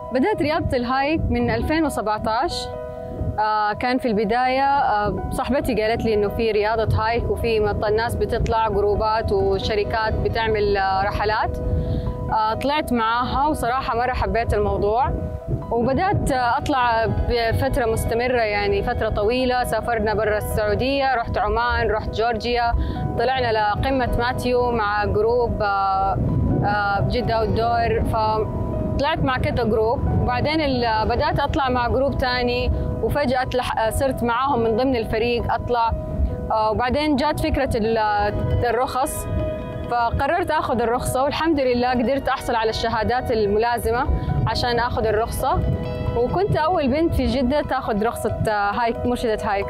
بدأت رياضة الهايك من 2017. كان في البداية صاحبتي قالت لي إنه في رياضة هايك وفي الناس بتطلع جروبات وشركات بتعمل رحلات. طلعت معاها وصراحة مرة حبيت الموضوع وبدأت أطلع بفترة مستمرة، يعني فترة طويلة. سافرنا برا السعودية، رحت عمان، رحت جورجيا، طلعنا لقمة ماتيو مع جروب بجدة أوتدور. فطلعت مع كذا جروب وبعدين بدأت أطلع مع جروب تاني وفجأة صرت معاهم من ضمن الفريق أطلع. وبعدين جات فكرة الرخص، فقررت أخذ الرخصة والحمد لله قدرت أحصل على الشهادات الملازمة عشان أخذ الرخصة، وكنت أول بنت في جدة تأخذ رخصة هايك، مرشدة هايك.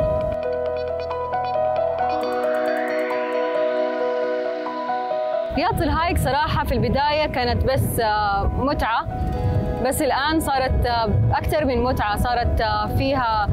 رياضة الهايك صراحة في البداية كانت بس متعة، بس الآن صارت أكثر من متعة، صارت فيها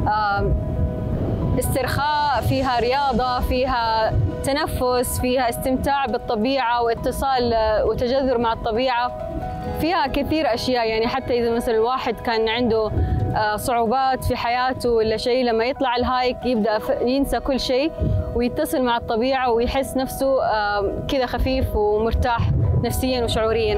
استرخاء، فيها رياضة، فيها تنفس، فيها استمتاع بالطبيعة واتصال وتجذر مع الطبيعة، فيها كثير أشياء. يعني حتى إذا مثلا الواحد كان عنده صعوبات في حياته ولا شيء، لما يطلع الهايك يبدأ ينسى كل شيء ويتصل مع الطبيعة ويحس نفسه كذا خفيف ومرتاح نفسياً وشعورياً.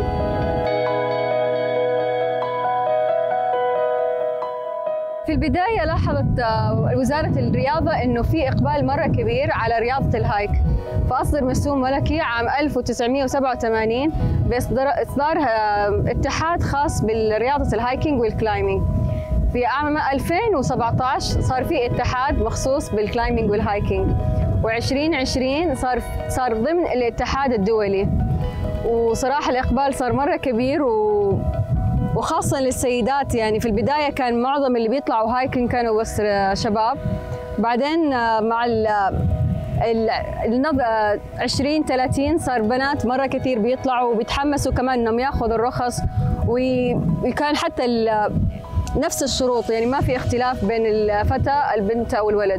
في البداية لاحظت وزارة الرياضة إنه في إقبال مرة كبير على رياضة الهايك، فأصدر مسؤول ملكي عام 1987 بإصدار اتحاد خاص بالرياضة الهايكينج والكلايمينج. في عام 2017 صار في اتحاد مخصوص بالكلايمينج والهايكينج، و2020 صار ضمن الاتحاد الدولي. وصراحة الإقبال صار مرة كبير وخاصة للسيدات. يعني في البداية كان معظم اللي بيطلعوا هايكينج كانوا بس شباب، بعدين مع 2030 صار بنات مرة كثير بيطلعوا وبيتحمسوا كمان انهم ياخذوا الرخص، وكان حتى نفس الشروط، يعني ما في اختلاف بين الفتى البنت او الولد.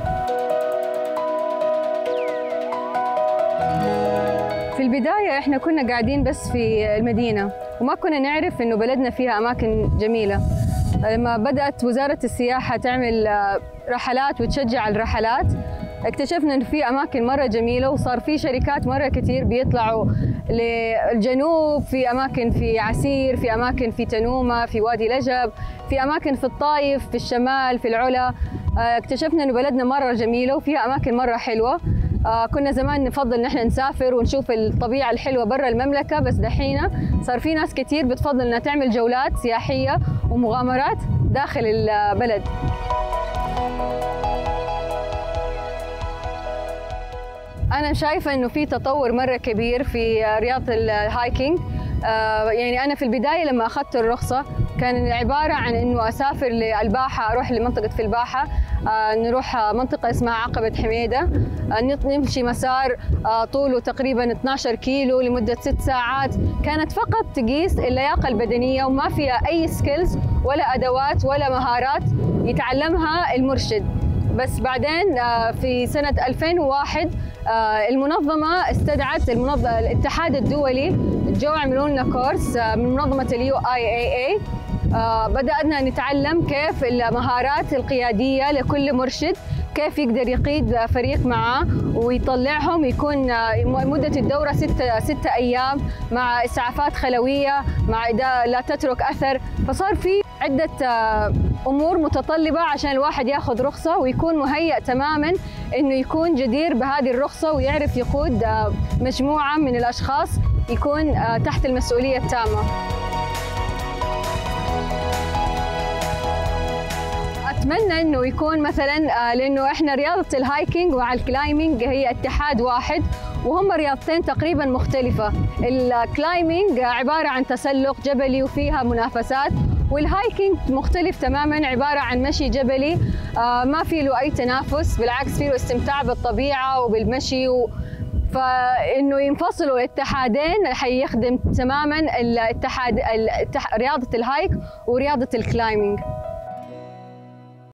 في البداية احنا كنا قاعدين بس في المدينة وما كنا نعرف انه بلدنا فيها اماكن جميلة. لما بدأت وزارة السياحة تعمل رحلات وتشجع الرحلات، اكتشفنا انه في اماكن مرة جميلة، وصار في شركات مرة كتير بيطلعوا للجنوب، في اماكن في عسير، في اماكن في تنومة، في وادي لجب، في اماكن في الطايف، في الشمال، في العلا. اكتشفنا انه بلدنا مرة جميلة وفيها اماكن مرة حلوة. كنا زمان نفضل ان احنا نسافر ونشوف الطبيعة الحلوة برا المملكة، بس دحين صار في ناس كتير بتفضل انها تعمل جولات سياحية ومغامرات داخل البلد. أنا شايفة إنه في تطور مرة كبير في رياضة الهايكينج. يعني أنا في البداية لما أخذت الرخصة كان عبارة عن إنه أسافر للباحة، أروح لمنطقة في الباحة، نروح منطقة اسمها عقبة حميدة، نمشي مسار طوله تقريباً 12 كيلو لمدة 6 ساعات. كانت فقط تقيس اللياقة البدنية وما فيها أي سكيلز ولا أدوات ولا مهارات يتعلمها المرشد. بس بعدين في سنة 2001 المنظمة استدعت الاتحاد الدولي، جو عملوا لنا كورس من منظمة UIAA. بدأنا نتعلم كيف المهارات القيادية لكل مرشد، كيف يقدر يقيد فريق معه ويطلعهم، يكون مدة الدورة 6 أيام مع إسعافات خلوية، مع لا تترك أثر. فصار في عدة أمور متطلبة عشان الواحد ياخذ رخصة ويكون مهيأ تماماً إنه يكون جدير بهذه الرخصة ويعرف يقود مجموعة من الأشخاص، يكون تحت المسؤولية التامة. أتمنى إنه يكون مثلاً لأنه إحنا رياضة الهايكينج مع الكلايمينج هي اتحاد واحد، وهم رياضتين تقريباً مختلفة. الكلايمينج عبارة عن تسلق جبلي وفيها منافسات، والهايكينج مختلف تماماً، عبارة عن مشي جبلي ما في له أي تنافس، بالعكس فيه له استمتاع بالطبيعة وبالمشي. فإنه ينفصلوا الاتحادين حيخدم تماماً الاتحاد رياضة الهايك ورياضة الكلايمينج.